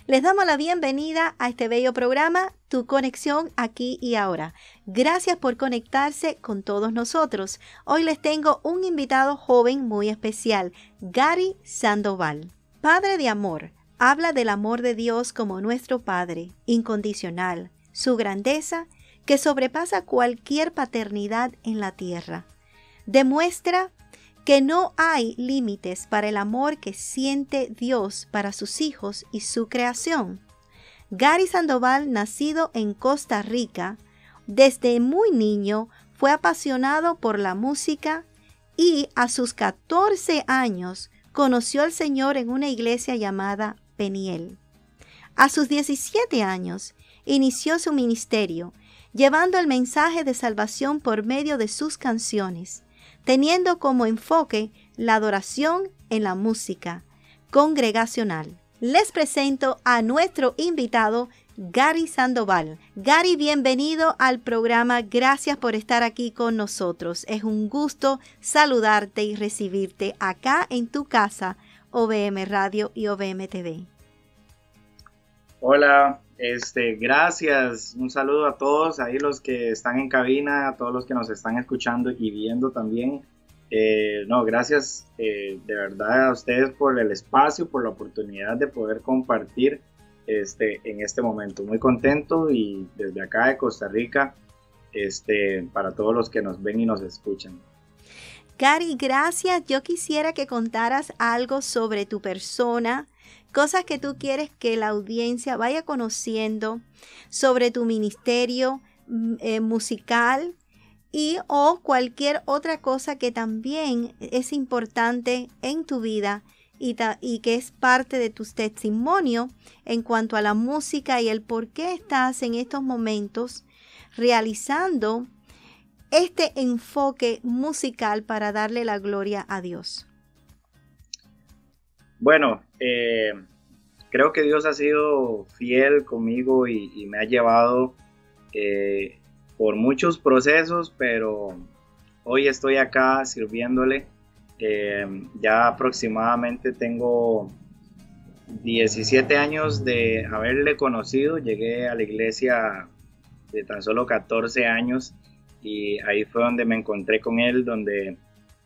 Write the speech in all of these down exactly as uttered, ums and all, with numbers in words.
Les damos la bienvenida a este bello programa, Tu Conexión Aquí y Ahora. Gracias por conectarse con todos nosotros. Hoy les tengo un invitado joven muy especial, Gary Sandoval. Padre de amor, habla del amor de Dios como nuestro Padre, incondicional, su grandeza que sobrepasa cualquier paternidad en la tierra. Demuestra que no hay límites para el amor que siente Dios para sus hijos y su creación. Gary Sandoval, nacido en Costa Rica, desde muy niño fue apasionado por la música y a sus catorce años conoció al Señor en una iglesia llamada Peniel. A sus diecisiete años inició su ministerio, llevando el mensaje de salvación por medio de sus canciones, teniendo como enfoque la adoración en la música congregacional. Les presento a nuestro invitado, Gary Sandoval. Gary, bienvenido al programa. Gracias por estar aquí con nosotros. Es un gusto saludarte y recibirte acá en tu casa, O V M Radio y O V M T V. Hola, este, gracias. Un saludo a todos ahí los que están en cabina, a todos los que nos están escuchando y viendo también. Eh, no, gracias eh, de verdad a ustedes por el espacio, por la oportunidad de poder compartir este, en este momento. Muy contento y desde acá de Costa Rica, este, para todos los que nos ven y nos escuchan. Gary, gracias. Yo quisiera que contaras algo sobre tu persona, cosas que tú quieres que la audiencia vaya conociendo sobre tu ministerio eh, musical y o cualquier otra cosa que también es importante en tu vida y, ta, y que es parte de tu testimonio en cuanto a la música y el por qué estás en estos momentos realizando este enfoque musical para darle la gloria a Dios. Bueno, eh, creo que Dios ha sido fiel conmigo y, y me ha llevado eh, por muchos procesos, pero hoy estoy acá sirviéndole. Eh, ya aproximadamente tengo diecisiete años de haberle conocido. Llegué a la iglesia de tan solo catorce años y ahí fue donde me encontré con él, donde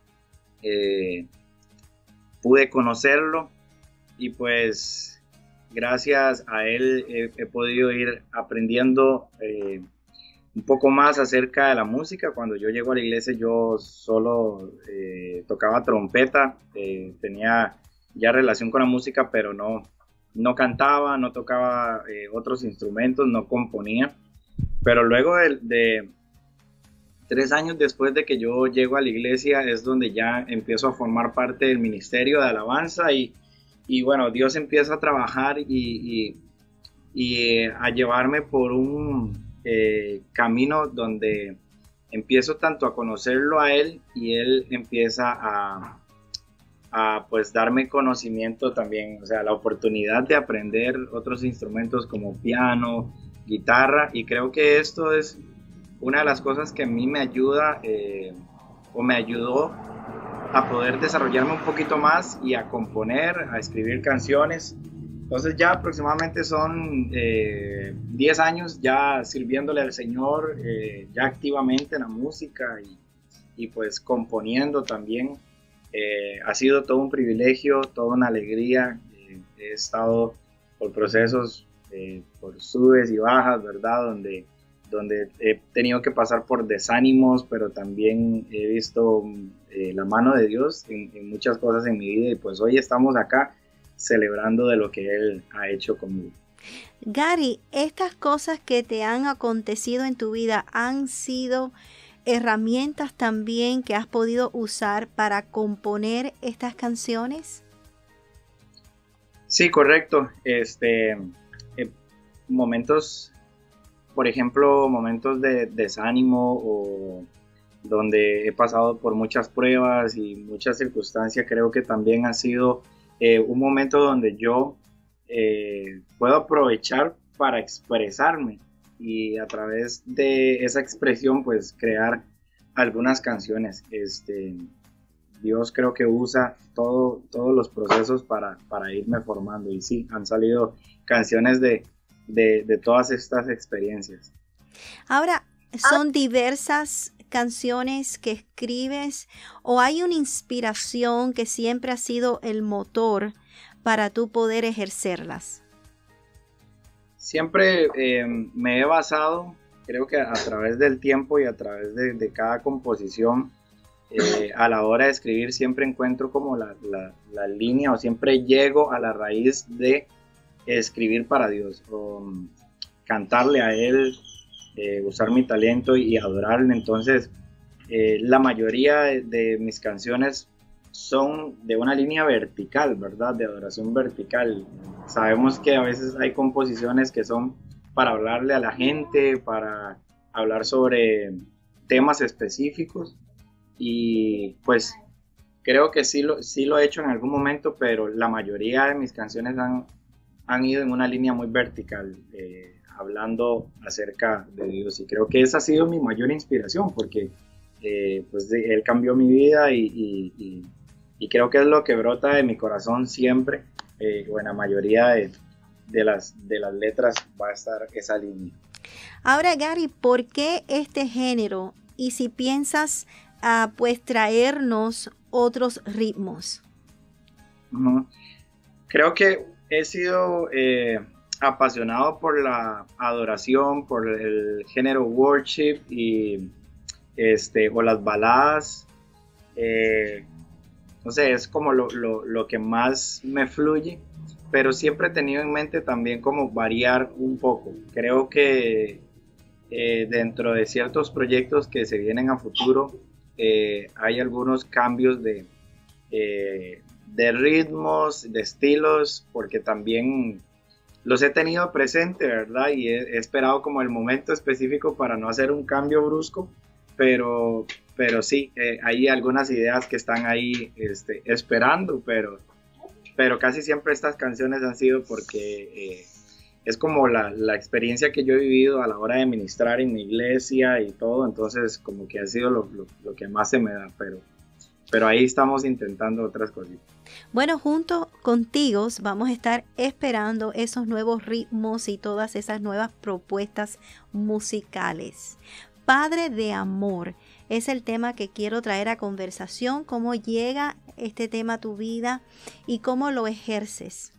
eh, pude conocerlo y pues gracias a él he, he podido ir aprendiendo eh, un poco más acerca de la música. Cuando yo llego a la iglesia yo solo eh, tocaba trompeta, eh, tenía ya relación con la música, pero no, no cantaba, no tocaba eh, otros instrumentos, no componía. Pero luego de, de tres años después de que yo llego a la iglesia es donde ya empiezo a formar parte del ministerio de alabanza y, y bueno, Dios empieza a trabajar y, y, y a llevarme por un Eh, camino donde empiezo tanto a conocerlo a él y él empieza a, a pues darme conocimiento también, o sea, la oportunidad de aprender otros instrumentos como piano, guitarra, y creo que esto es una de las cosas que a mí me ayuda eh, o me ayudó a poder desarrollarme un poquito más y a componer, a escribir canciones. Entonces ya aproximadamente son eh, diez años ya sirviéndole al Señor, eh, ya activamente en la música y, y pues componiendo también. Eh, ha sido todo un privilegio, toda una alegría. Eh, he estado por procesos, eh, por subes y bajas, ¿verdad? Donde, donde he tenido que pasar por desánimos, pero también he visto eh, la mano de Dios en, en muchas cosas en mi vida y pues hoy estamos acá celebrando de lo que Él ha hecho conmigo. Gary, estas cosas que te han acontecido en tu vida han sido herramientas también que has podido usar para componer estas canciones. Sí, correcto. Este, eh, momentos, por ejemplo, momentos de desánimo o donde he pasado por muchas pruebas y muchas circunstancias, creo que también ha sido Eh, un momento donde yo eh, puedo aprovechar para expresarme y a través de esa expresión pues crear algunas canciones. Este, Dios creo que usa todo, todos los procesos para, para irme formando. Y sí, han salido canciones de, de, de todas estas experiencias. Ahora, ¿son diversas canciones que escribes o hay una inspiración que siempre ha sido el motor para tú poder ejercerlas? Siempre eh, me he basado, creo que a través del tiempo y a través de, de cada composición, eh, a la hora de escribir siempre encuentro como la, la, la línea o siempre llego a la raíz de escribir para Dios, o um, cantarle a Él, eh, usar mi talento y adorarle. Entonces, eh, la mayoría de, de mis canciones son de una línea vertical, ¿verdad? De adoración vertical. Sabemos que a veces hay composiciones que son para hablarle a la gente, para hablar sobre temas específicos, y pues creo que sí lo, sí lo he hecho en algún momento, pero la mayoría de mis canciones han, han ido en una línea muy vertical, eh, hablando acerca de Dios, y creo que esa ha sido mi mayor inspiración, porque eh, pues de, Él cambió mi vida y, y, y, y creo que es lo que brota de mi corazón siempre, eh, o en la mayoría de, de, las, de las letras va a estar esa línea. Ahora, Gary, ¿por qué este género? Y si piensas uh, pues traernos otros ritmos. Uh-huh. Creo que he sido eh, apasionado por la adoración, por el género worship y este, o las baladas. Eh, no sé, es como lo, lo, lo que más me fluye, pero siempre he tenido en mente también como variar un poco. Creo que eh, dentro de ciertos proyectos que se vienen a futuro, eh, hay algunos cambios de, eh, de ritmos, de estilos, porque también los he tenido presente, ¿verdad? Y he, he esperado como el momento específico para no hacer un cambio brusco, pero, pero sí, eh, hay algunas ideas que están ahí este, esperando, pero, pero casi siempre estas canciones han sido porque eh, es como la, la experiencia que yo he vivido a la hora de ministrar en mi iglesia y todo, entonces como que ha sido lo, lo, lo que más se me da, pero, pero ahí estamos intentando otras cositas. Bueno, junto contigo vamos a estar esperando esos nuevos ritmos y todas esas nuevas propuestas musicales. Padre de amor es el tema que quiero traer a conversación. ¿Cómo llega este tema a tu vida y cómo lo ejerces?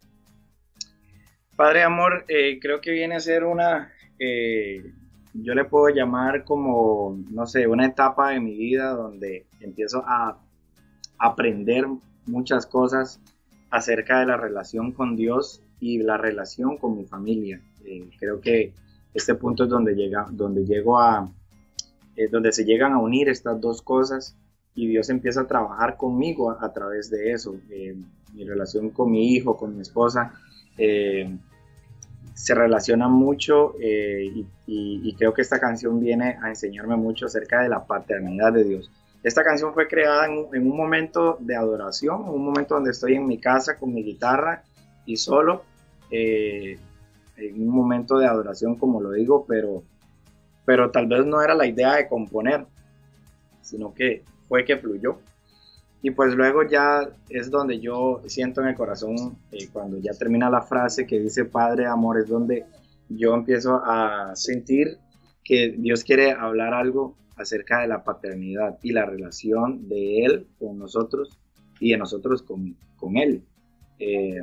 Padre de amor, eh, creo que viene a ser una, eh, yo le puedo llamar como, no sé, una etapa de mi vida donde empiezo a aprender muchas cosas acerca de la relación con Dios y la relación con mi familia. Eh, creo que este punto es donde, llega, donde, llego a, eh, donde se llegan a unir estas dos cosas y Dios empieza a trabajar conmigo a, a través de eso. Eh, mi relación con mi hijo, con mi esposa, eh, se relaciona mucho eh, y, y, y creo que esta canción viene a enseñarme mucho acerca de la paternidad de Dios. Esta canción fue creada en, en un momento de adoración, en un momento donde estoy en mi casa con mi guitarra y solo, eh, en un momento de adoración, como lo digo, pero, pero tal vez no era la idea de componer, sino que fue que fluyó. Y pues luego ya es donde yo siento en el corazón, eh, cuando ya termina la frase que dice Padre de amor, es donde yo empiezo a sentir que Dios quiere hablar algo acerca de la paternidad y la relación de Él con nosotros y de nosotros con, con Él. Eh,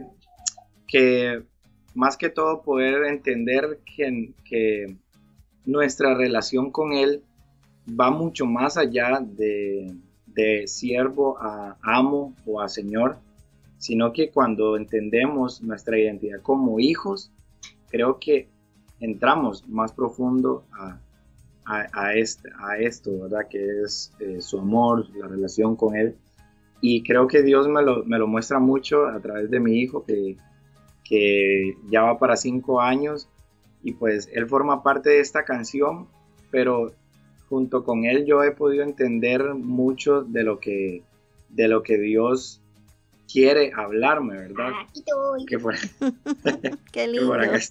que más que todo poder entender que, que nuestra relación con Él va mucho más allá de, de siervo a amo o a señor, sino que cuando entendemos nuestra identidad como hijos, creo que entramos más profundo a A, a, este, a esto, ¿verdad? Que es eh, su amor, la relación con Él. Y creo que Dios me lo, me lo muestra mucho a través de mi hijo, que, que ya va para cinco años, y pues Él forma parte de esta canción, pero junto con Él yo he podido entender mucho de lo que, de lo que Dios quiere hablarme, ¿verdad? Qué fuera. Qué lindo.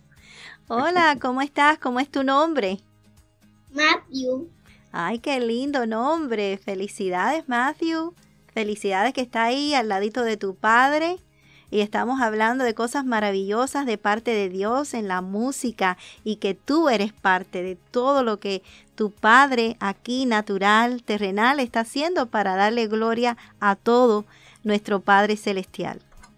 Hola, ¿cómo estás? ¿Cómo es tu nombre? Matthew. Ay, qué lindo nombre. Felicidades, Matthew. Felicidades que está ahí al ladito de tu padre. Y estamos hablando de cosas maravillosas de parte de Dios en la música y que tú eres parte de todo lo que tu Padre aquí natural, terrenal, está haciendo para darle gloria a todo nuestro Padre Celestial.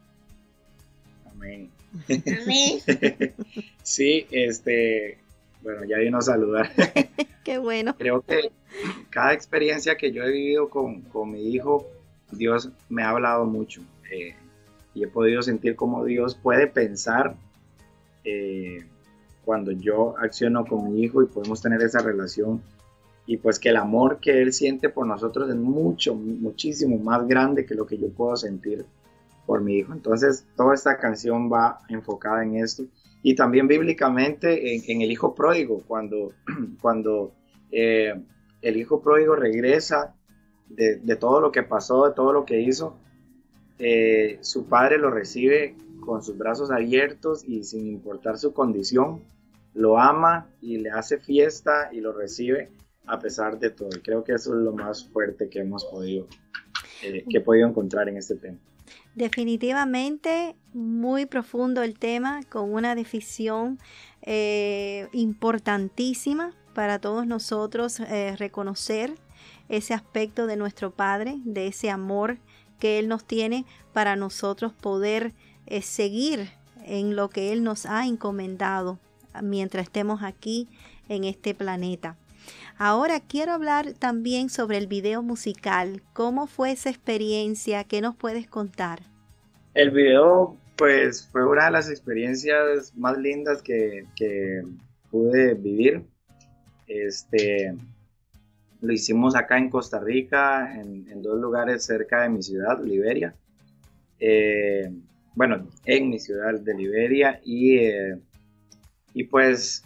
Amén. Amén. Sí, este, bueno, ya vino a saludar. Qué bueno. Creo que cada experiencia que yo he vivido con, con mi hijo, Dios me ha hablado mucho. Eh, Y he podido sentir cómo Dios puede pensar eh, cuando yo acciono con mi hijo y podemos tener esa relación. Y pues que el amor que Él siente por nosotros es mucho, muchísimo más grande que lo que yo puedo sentir por mi hijo. Entonces, toda esta canción va enfocada en esto. Y también bíblicamente en, en el hijo pródigo, cuando, cuando eh, el hijo pródigo regresa de, de todo lo que pasó, de todo lo que hizo. Eh, su padre lo recibe con sus brazos abiertos y sin importar su condición, lo ama y le hace fiesta y lo recibe a pesar de todo. Y creo que eso es lo más fuerte que hemos podido, eh, que he podido encontrar en este tema. Definitivamente muy profundo el tema, con una definición eh, importantísima para todos nosotros, eh, reconocer ese aspecto de nuestro Padre, de ese amor que Él nos tiene para nosotros poder eh, seguir en lo que Él nos ha encomendado mientras estemos aquí en este planeta. Ahora quiero hablar también sobre el video musical. ¿Cómo fue esa experiencia? ¿Qué nos puedes contar? El video, pues, fue una de las experiencias más lindas que, que pude vivir. Este... Lo hicimos acá en Costa Rica, en, en dos lugares cerca de mi ciudad, Liberia. Eh, bueno, en mi ciudad de Liberia. Y, eh, y pues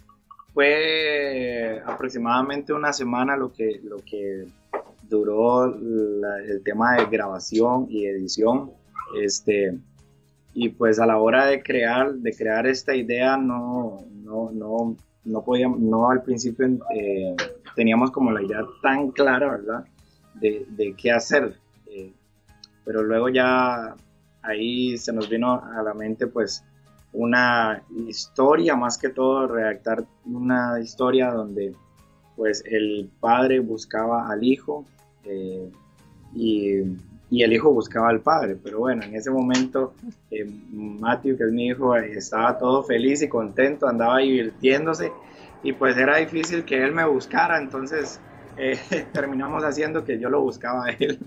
fue aproximadamente una semana lo que, lo que duró la, el tema de grabación y edición. Este, y pues a la hora de crear, de crear esta idea, no, no, no, no podíamos, no al principio... Eh, teníamos como la idea tan clara, ¿verdad? De, de qué hacer. Eh, pero luego ya ahí se nos vino a la mente pues una historia, más que todo redactar una historia donde pues el padre buscaba al hijo eh, y, y el hijo buscaba al padre. Pero bueno, en ese momento eh, Matthew, que es mi hijo, estaba todo feliz y contento, andaba divirtiéndose. Y pues era difícil que él me buscara, entonces eh, terminamos haciendo que yo lo buscaba a él.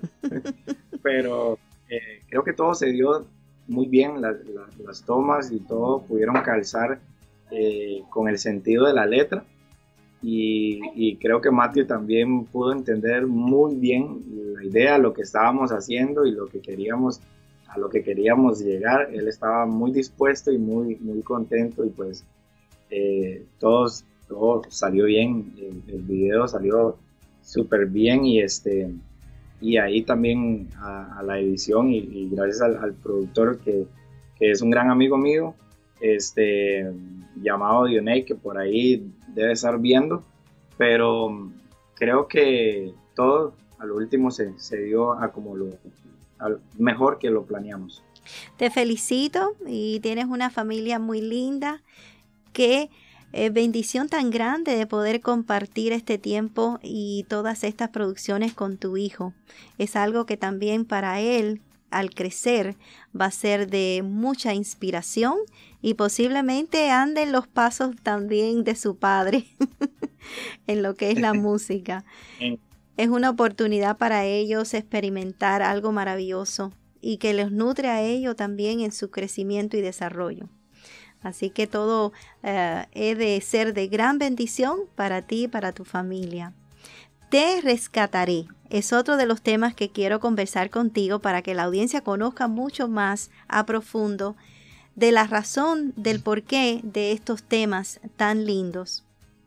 Pero eh, creo que todo se dio muy bien, la, la, las tomas y todo pudieron calzar eh, con el sentido de la letra. Y, y creo que Matthew también pudo entender muy bien la idea, lo que estábamos haciendo y lo que queríamos, a lo que queríamos llegar. Él estaba muy dispuesto y muy, muy contento y pues eh, todos... todo salió bien, el, el video salió súper bien y este y ahí también a, a la edición y, y gracias al, al productor que, que es un gran amigo mío, este llamado Dioney, que por ahí debe estar viendo, pero creo que todo a lo último se, se dio a como lo a, mejor que lo planeamos. Te felicito y tienes una familia muy linda. Que Eh, bendición tan grande de poder compartir este tiempo y todas estas producciones con tu hijo. Es algo que también para él, al crecer, va a ser de mucha inspiración y posiblemente ande en los pasos también de su padre en lo que es la música. Es una oportunidad para ellos experimentar algo maravilloso y que los nutre a ellos también en su crecimiento y desarrollo. Así que todo uh, he de ser de gran bendición para ti y para tu familia. Te rescataré. Es otro de los temas que quiero conversar contigo para que la audiencia conozca mucho más a profundo de la razón del porqué de estos temas tan lindos.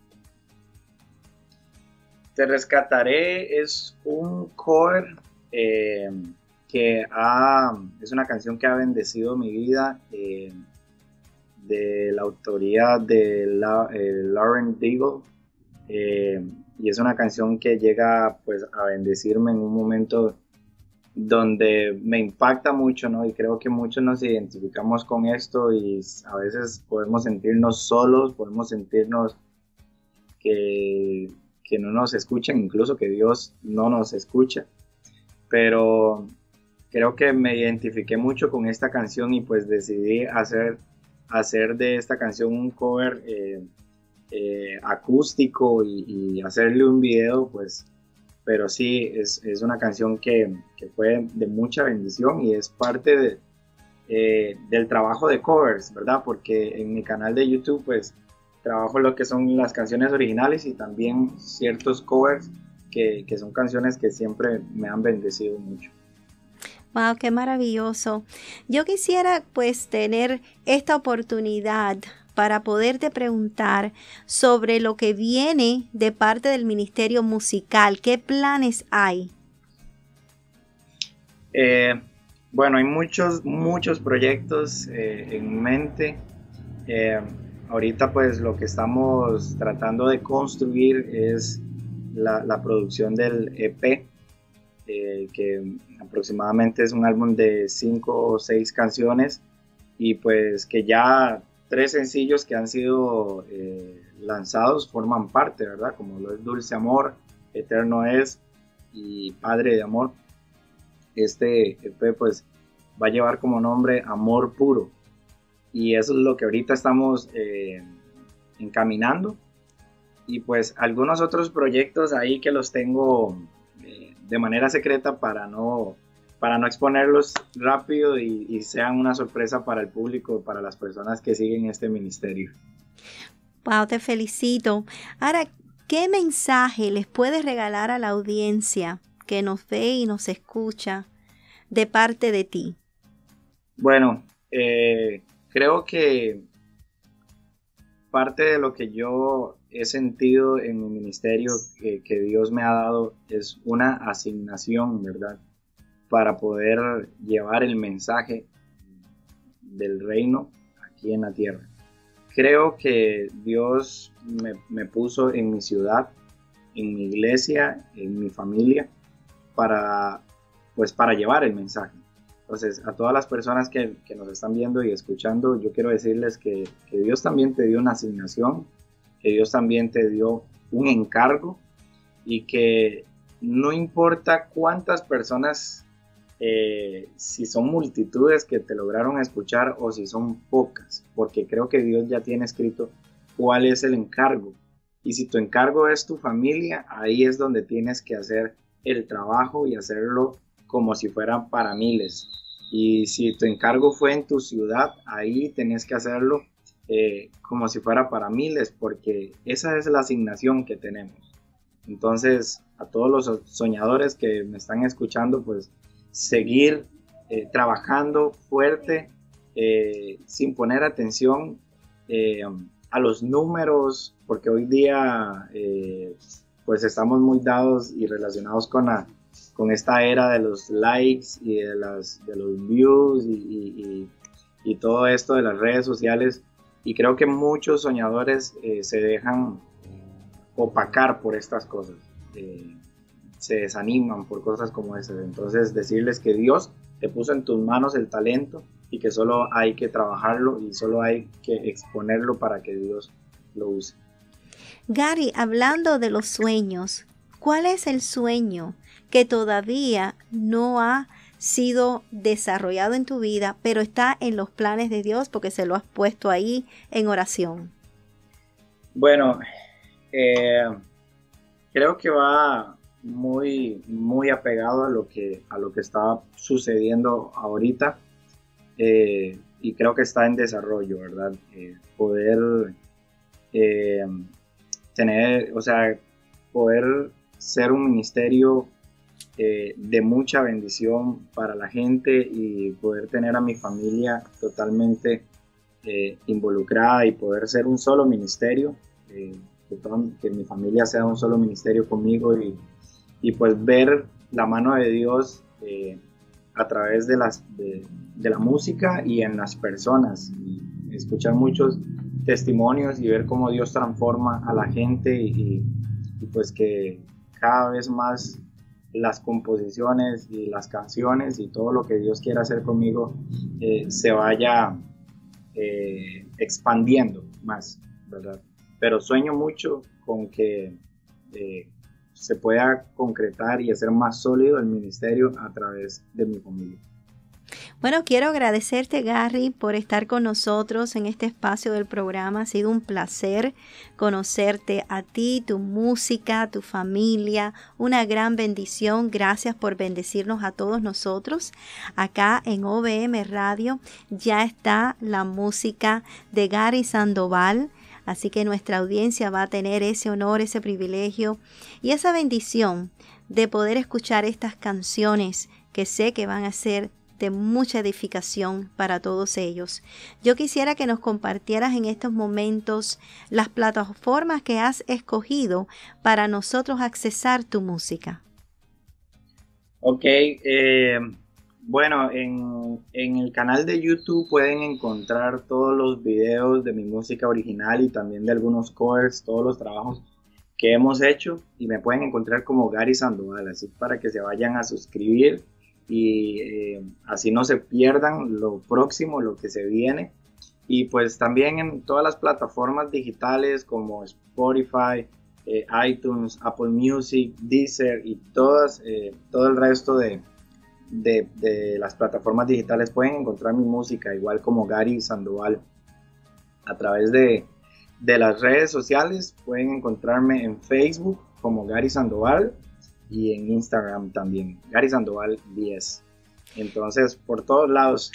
Te rescataré es un cover eh, que ha, es una canción que ha bendecido mi vida. Eh, de la autoría de la, eh, Lauren Daigle, eh, y es una canción que llega pues a bendecirme en un momento donde me impacta mucho, ¿no? Y creo que muchos nos identificamos con esto y a veces podemos sentirnos solos, podemos sentirnos que, que no nos escuchan, incluso que Dios no nos escucha, pero creo que me identifiqué mucho con esta canción y pues decidí hacer, hacer de esta canción un cover eh, eh, acústico y, y hacerle un video, pues, pero sí, es, es una canción que, que fue de mucha bendición y es parte de, eh, del trabajo de covers, ¿verdad? Porque en mi canal de YouTube, pues, trabajo lo que son las canciones originales y también ciertos covers que, que son canciones que siempre me han bendecido mucho. Wow, qué maravilloso. Yo quisiera pues tener esta oportunidad para poderte preguntar sobre lo que viene de parte del ministerio musical. ¿Qué planes hay? Eh, bueno, hay muchos, muchos proyectos eh, en mente. Eh, ahorita pues lo que estamos tratando de construir es la, la producción del E P, eh, que aproximadamente es un álbum de cinco o seis canciones y pues que ya tres sencillos que han sido eh, lanzados forman parte, ¿verdad? Como lo es Dulce Amor, Eterno Es y Padre de Amor. Este E P pues va a llevar como nombre Amor Puro y eso es lo que ahorita estamos eh, encaminando y pues algunos otros proyectos ahí que los tengo eh, de manera secreta para no para no exponerlos rápido y, y sean una sorpresa para el público, para las personas que siguen este ministerio. Wow, te felicito. Ahora, ¿qué mensaje les puedes regalar a la audiencia que nos ve y nos escucha de parte de ti? Bueno, eh, creo que parte de lo que yo he sentido en mi ministerio que, que Dios me ha dado es una asignación, ¿verdad? Para poder llevar el mensaje del reino aquí en la tierra. Creo que Dios me, me puso en mi ciudad, en mi iglesia, en mi familia, para, pues, para llevar el mensaje. Entonces, a todas las personas que, que nos están viendo y escuchando, yo quiero decirles que, que Dios también te dio una asignación, que Dios también te dio un encargo y que no importa cuántas personas Eh, si son multitudes que te lograron escuchar o si son pocas, porque creo que Dios ya tiene escrito cuál es el encargo y si tu encargo es tu familia, ahí es donde tienes que hacer el trabajo y hacerlo como si fuera para miles, y si tu encargo fue en tu ciudad, ahí tenés que hacerlo eh, como si fuera para miles, porque esa es la asignación que tenemos. Entonces, a todos los soñadores que me están escuchando, pues seguir eh, trabajando fuerte eh, sin poner atención eh, a los números, porque hoy día eh, pues estamos muy dados y relacionados con, la, con esta era de los likes y de, las, de los views y, y, y, y todo esto de las redes sociales, y creo que muchos soñadores eh, se dejan opacar por estas cosas. Eh, se desaniman por cosas como esas. Entonces decirles que Dios te puso en tus manos el talento y que solo hay que trabajarlo y solo hay que exponerlo para que Dios lo use. Gary, hablando de los sueños, ¿cuál es el sueño que todavía no ha sido desarrollado en tu vida, pero está en los planes de Dios porque se lo has puesto ahí en oración? Bueno, eh, creo que va muy, muy apegado a lo que, a lo que está sucediendo ahorita eh, y creo que está en desarrollo, ¿verdad? Eh, poder eh, tener, o sea, poder ser un ministerio eh, de mucha bendición para la gente y poder tener a mi familia totalmente eh, involucrada y poder ser un solo ministerio, eh, que, toda, que mi familia sea un solo ministerio conmigo y y pues ver la mano de Dios eh, a través de, las, de, de la música y en las personas, y escuchar muchos testimonios y ver cómo Dios transforma a la gente y, y pues que cada vez más las composiciones y las canciones y todo lo que Dios quiera hacer conmigo eh, se vaya eh, expandiendo más, ¿verdad? Pero sueño mucho con que eh, se pueda concretar y hacer más sólido el ministerio a través de mi familia. Bueno, quiero agradecerte, Gary, por estar con nosotros en este espacio del programa. Ha sido un placer conocerte a ti, tu música, tu familia. Una gran bendición. Gracias por bendecirnos a todos nosotros. Acá en O V M Radio ya está la música de Gary Sandoval. Así que nuestra audiencia va a tener ese honor, ese privilegio y esa bendición de poder escuchar estas canciones que sé que van a ser de mucha edificación para todos ellos. Yo quisiera que nos compartieras en estos momentos las plataformas que has escogido para nosotros accesar tu música. Ok, eh, bueno, en, en el canal de YouTube pueden encontrar todos los videos de mi música original y también de algunos covers, todos los trabajos que hemos hecho, y me pueden encontrar como Gary Sandoval, así para que se vayan a suscribir y eh, así no se pierdan lo próximo, lo que se viene. Y pues también en todas las plataformas digitales como Spotify, eh, iTunes, Apple Music, Deezer y todas, eh, todo el resto de, de, de las plataformas digitales pueden encontrar mi música, igual como Gary Sandoval. A través de, de las redes sociales pueden encontrarme en Facebook como Gary Sandoval y en Instagram también, Gary Sandoval diez. Entonces, por todos lados.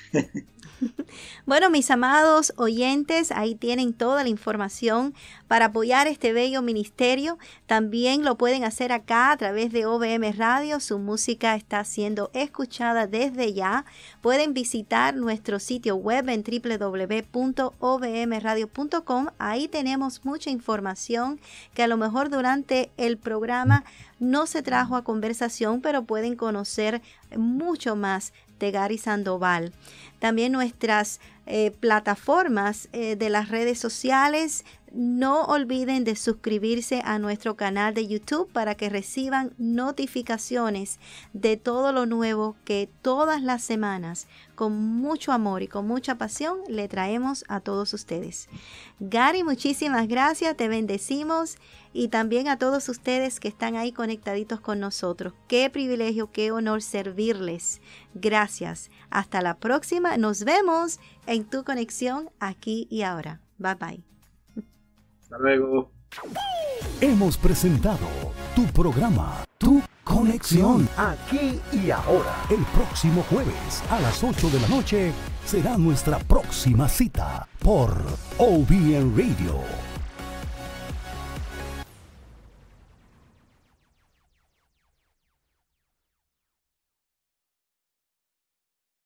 Bueno, mis amados oyentes, ahí tienen toda la información para apoyar este bello ministerio. También lo pueden hacer acá a través de O V M Radio. Su música está siendo escuchada desde ya. Pueden visitar nuestro sitio web en doble u doble u doble u punto o v m radio punto com. Ahí tenemos mucha información que a lo mejor durante el programa no se trajo a conversación, pero pueden conocer mucho más de Gary Sandoval. También nuestras eh, plataformas eh, de las redes sociales. No olviden de suscribirse a nuestro canal de YouTube para que reciban notificaciones de todo lo nuevo que todas las semanas, con mucho amor y con mucha pasión, le traemos a todos ustedes. Gary, muchísimas gracias, te bendecimos, y también a todos ustedes que están ahí conectaditos con nosotros. Qué privilegio, qué honor servirles. Gracias. Hasta la próxima. Nos vemos en Tu Conexión aquí y ahora. Bye bye. Hasta luego. Hemos presentado tu programa, Tu Conexión, aquí y ahora. El próximo jueves a las ocho de la noche será nuestra próxima cita por O V M Radio.